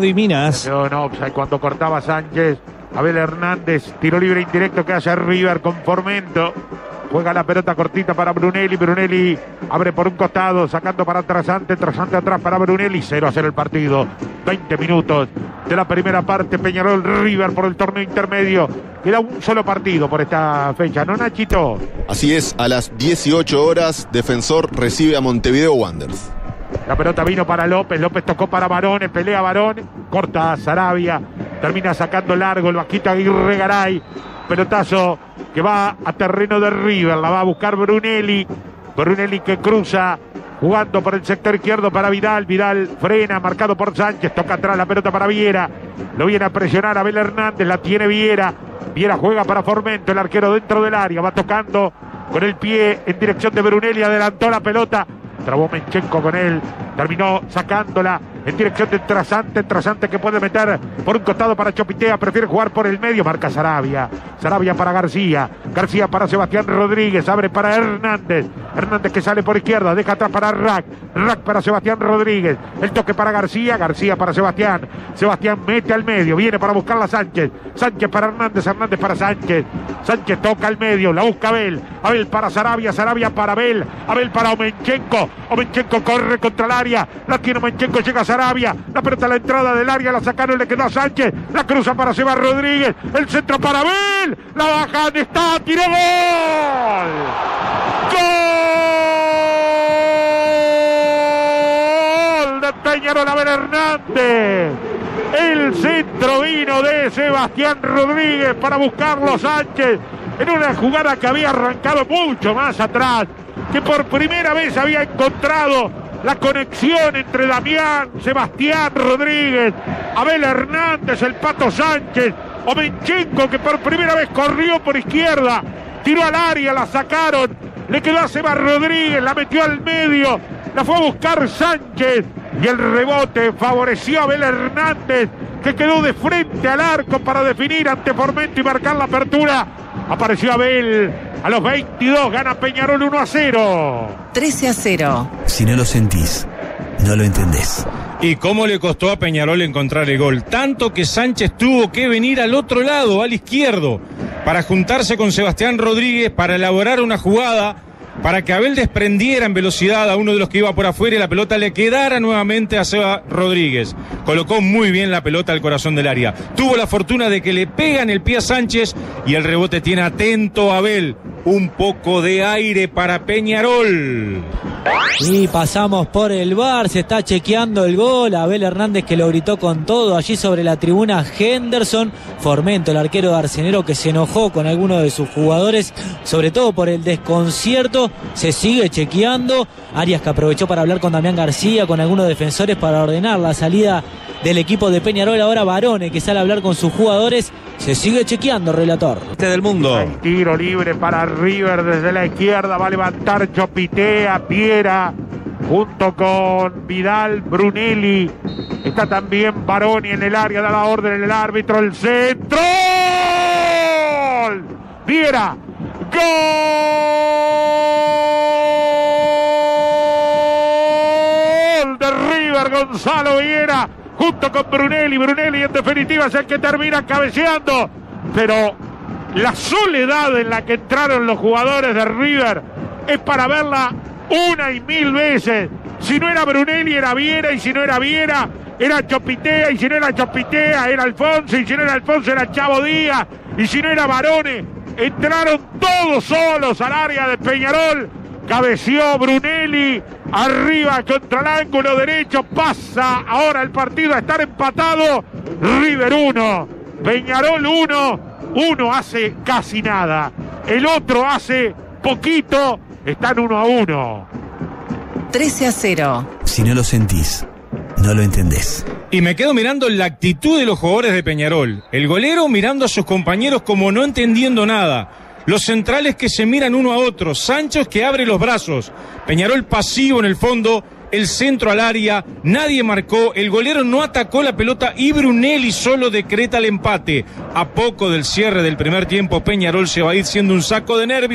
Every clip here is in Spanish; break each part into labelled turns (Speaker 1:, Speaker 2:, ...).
Speaker 1: y Minas.
Speaker 2: Quedó en offside cuando cortaba Sánchez. Abel Hernández, tiro libre indirecto que hace River con Formento. Juega la pelota cortita para Brunelli. Brunelli abre por un costado, sacando para Trasante. Trasante atrás para Brunelli. 0-0 el partido. 20 minutos de la primera parte. Peñarol River por el torneo intermedio. Queda un solo partido por esta fecha, ¿no, Nachito?
Speaker 3: Así es, a las 18 horas, Defensor recibe a Montevideo Wanderers.
Speaker 2: La pelota vino para López. López tocó para Barone. Pelea Barone. Corta a Sarabia. Termina sacando largo el Vasquito Aguirre Garay. Pelotazo que va a terreno de River. La va a buscar Brunelli. Brunelli que cruza jugando por el sector izquierdo para Vidal. Vidal frena, marcado por Sánchez. Toca atrás la pelota para Viera. Lo viene a presionar Abel Hernández. La tiene Viera. Viera juega para Formento. El arquero dentro del área. Va tocando con el pie en dirección de Brunelli. Adelantó la pelota. Trabó Menchenko con él. Terminó sacándola en dirección de Trasante. Trasante que puede meter por un costado para Chopitea. Prefiere jugar por el medio. Marca Sarabia. Sarabia para García. García para Sebastián Rodríguez. Abre para Hernández. Hernández que sale por izquierda. Deja atrás para Rack. Rack para Sebastián Rodríguez. El toque para García. García para Sebastián. Sebastián mete al medio. Viene para buscarla Sánchez. Sánchez para Hernández. Hernández para Sánchez. Sánchez toca al medio. La busca Abel. Abel para Sarabia. Sarabia para Abel. Abel para Omenchenko. Omenchenko corre contra el área. La tiene Omenchenko. Llega a Sarabia. La pelota a la entrada del área. La sacaron. Le quedó a Sánchez. La cruza para Seba Rodríguez. El centro para Abel. La bajan. Está. Tiró gol. ¡Gol! De Peñarol. Abel Hernández. El centro vino de Sebastián Rodríguez para buscarlo Sánchez. En una jugada que había arrancado mucho más atrás. Que por primera vez había encontrado la conexión entre Damián, Sebastián Rodríguez, Abel Hernández, el Pato Sánchez, Omenchenko que por primera vez corrió por izquierda, tiró al área, la sacaron, le quedó a Seba Rodríguez, la metió al medio, la fue a buscar Sánchez y el rebote favoreció a Abel Hernández que quedó de frente al arco para definir ante Formento y marcar la apertura. Apareció Abel a los 22, gana Peñarol 1-0.
Speaker 4: 13-0.
Speaker 1: Si no lo sentís, no lo entendés.
Speaker 5: ¿Y cómo le costó a Peñarol encontrar el gol? Tanto que Sánchez tuvo que venir al otro lado, al izquierdo, para juntarse con Sebastián Rodríguez, para elaborar una jugada, para que Abel desprendiera en velocidad a uno de los que iba por afuera y la pelota le quedara nuevamente a Seba Rodríguez. Colocó muy bien la pelota al corazón del área. Tuvo la fortuna de que le pegan el pie a Sánchez y el rebote tiene atento a Abel. Un poco de aire para Peñarol.
Speaker 6: Y pasamos por el VAR, se está chequeando el gol. Abel Hernández que lo gritó con todo allí sobre la tribuna. Henderson, Formento, el arquero de Arcenero, que se enojó con alguno de sus jugadores, sobre todo por el desconcierto. Se sigue chequeando. Arias que aprovechó para hablar con Damián García, con algunos defensores para ordenar la salida del equipo de Peñarol. Ahora Barone que sale a hablar con sus jugadores. Se sigue chequeando, relator.
Speaker 1: Del mundo.
Speaker 2: Hay tiro libre para River desde la izquierda. Va a levantar Chopitea, Viera, junto con Vidal, Brunelli. Está también Baroni en el área, da la orden en el árbitro. El centro. ¡Gol! Viera. ¡Gol! De River, Gonzalo Viera. Junto con Brunelli. Brunelli en definitiva es el que termina cabeceando. Pero la soledad en la que entraron los jugadores de River es para verla una y mil veces. Si no era Brunelli era Viera, y si no era Viera era Chopitea, y si no era Chopitea era Alfonso, y si no era Alfonso era Chavo Díaz, y si no era Barone. Entraron todos solos al área de Peñarol. Cabeció Brunelli, arriba contra el ángulo derecho, pasa ahora el partido a estar empatado. River 1, Peñarol 1, uno hace casi nada, el otro hace poquito, están 1-1.
Speaker 4: 13-0.
Speaker 1: Si no lo sentís, no lo entendés.
Speaker 5: Y me quedo mirando la actitud de los jugadores de Peñarol. El golero mirando a sus compañeros como no entendiendo nada. Los centrales que se miran uno a otro. Sánchez que abre los brazos. Peñarol pasivo en el fondo. El centro al área. Nadie marcó. El golero no atacó la pelota y Brunelli solo decreta el empate. A poco del cierre del primer tiempo, Peñarol se va a ir siendo un saco de nervios.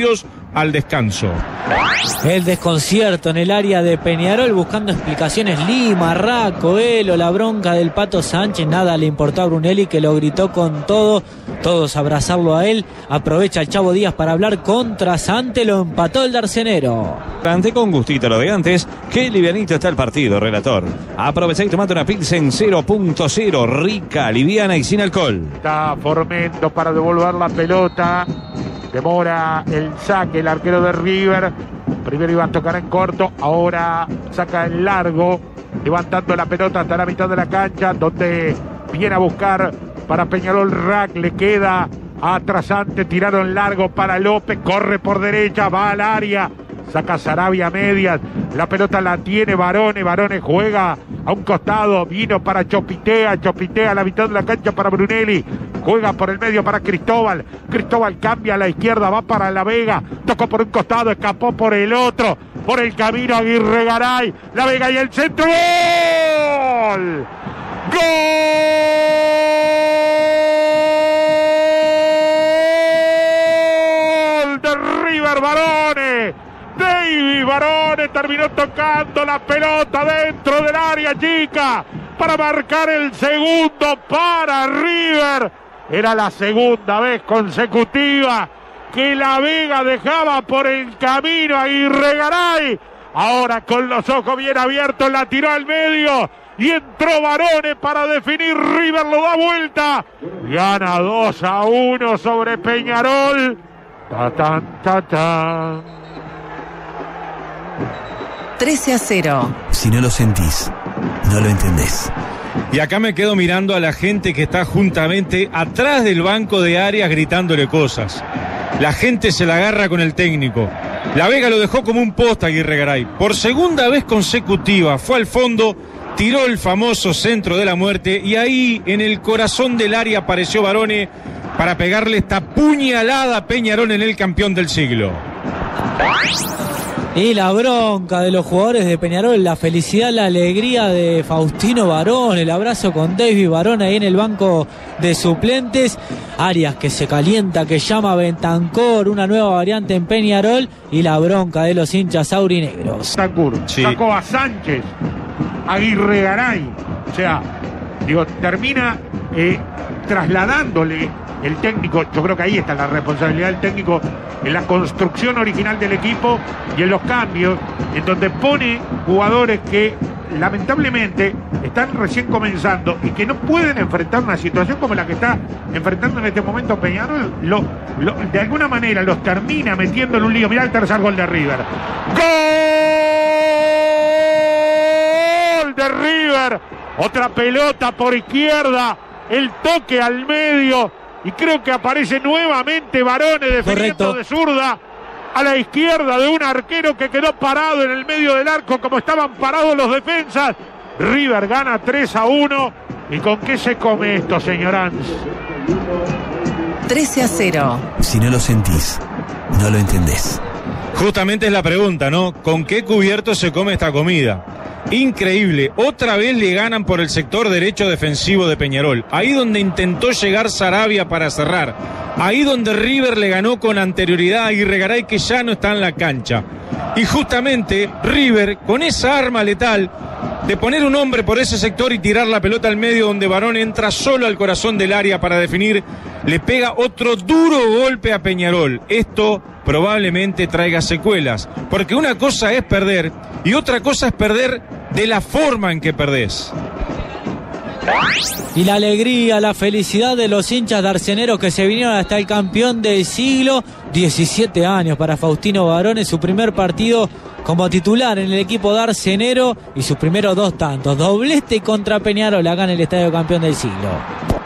Speaker 5: al descanso.
Speaker 6: El desconcierto en el área de Peñarol, buscando explicaciones Lima, Raco, Elo, la bronca del Pato Sánchez. Nada le importó a Brunelli, que lo gritó con todo. Todos abrazarlo a él. Aprovecha el Chavo Díaz para hablar contra Sante. Lo empató el Darcenero.
Speaker 7: Ante con gustito lo de antes. Qué livianito está el partido, relator. Aprovecha y tomate una Pilsen 0.0. Rica, liviana y sin alcohol.
Speaker 2: Está Formento para devolver la pelota. Demora el saque el arquero de River. Primero iba a tocar en corto, ahora saca en largo, levantando la pelota hasta la mitad de la cancha, donde viene a buscar para Peñarol Rack. Le queda a Trasante, tiraron largo para López, corre por derecha, va al área, saca Sarabia a medias, la pelota la tiene Barone juega a un costado, vino para Chopitea a la mitad de la cancha para Brunelli, juega por el medio para Cristóbal cambia a la izquierda, va para La Vega, tocó por un costado, escapó por el otro, por el camino Aguirre Garay, La Vega y el centro, ¡gol! ¡Gol de River! David Barone terminó tocando la pelota dentro del área chica para marcar el segundo para River. Era la segunda vez consecutiva que La Vega dejaba por el camino a Aguirre Garay. Ahora con los ojos bien abiertos la tiró al medio y entró Barone para definir. River lo da vuelta. Gana 2-1 sobre Peñarol. Ta-tan.
Speaker 4: 13-0.
Speaker 1: Si no lo sentís, no lo entendés.
Speaker 5: Y acá me quedo mirando a la gente que está juntamente atrás del banco de Arias gritándole cosas. La gente se la agarra con el técnico. La Vega lo dejó como un poste a Aguirre Garay. Por segunda vez consecutiva fue al fondo, tiró el famoso centro de la muerte y ahí en el corazón del área apareció Barone para pegarle esta puñalada a Peñarol en el campeón del siglo.
Speaker 6: Y la bronca de los jugadores de Peñarol, la felicidad, la alegría de Faustino Barone, el abrazo con David Barone ahí en el banco de suplentes. Arias que se calienta, que llama a Bentancor, una nueva variante en Peñarol, y la bronca de los hinchas aurinegros.
Speaker 2: Sí. Sacó a Sánchez, Aguirre Garay, o sea, termina trasladándole el técnico. Yo creo que ahí está la responsabilidad del técnico en la construcción original del equipo y en los cambios, en donde pone jugadores que lamentablemente están recién comenzando y que no pueden enfrentar una situación como la que está enfrentando en este momento Peñarol. De alguna manera los termina metiendo en un lío. Mirá el tercer gol de River. ¡Gol de River! Otra pelota por izquierda, el toque al medio. Y creo que aparece nuevamente Barone defendiendo de zurda a la izquierda de un arquero que quedó parado en el medio del arco como estaban parados los defensas. River gana 3-1. ¿Y con qué se come esto, señor Ans?
Speaker 4: 13-0.
Speaker 1: Si no lo sentís, no lo entendés.
Speaker 5: Justamente es la pregunta, ¿no? ¿Con qué cubierto se come esta comida? Increíble, otra vez le ganan por el sector derecho defensivo de Peñarol, ahí donde intentó llegar Sarabia para cerrar, ahí donde River le ganó con anterioridad a Aguirre Garay, que ya no está en la cancha. Y justamente River, con esa arma letal de poner un hombre por ese sector y tirar la pelota al medio, donde Barone entra solo al corazón del área para definir, le pega otro duro golpe a Peñarol. Esto probablemente traiga secuelas, porque una cosa es perder y otra cosa es perder de la forma en que perdés.
Speaker 6: Y la alegría, la felicidad de los hinchas darceneros que se vinieron hasta el campeón del siglo. 17 años para Faustino Barone, su primer partido como titular en el equipo darcenero y sus primeros 2 tantos. Doblete contra Peñarol acá en el Estadio Campeón del Siglo.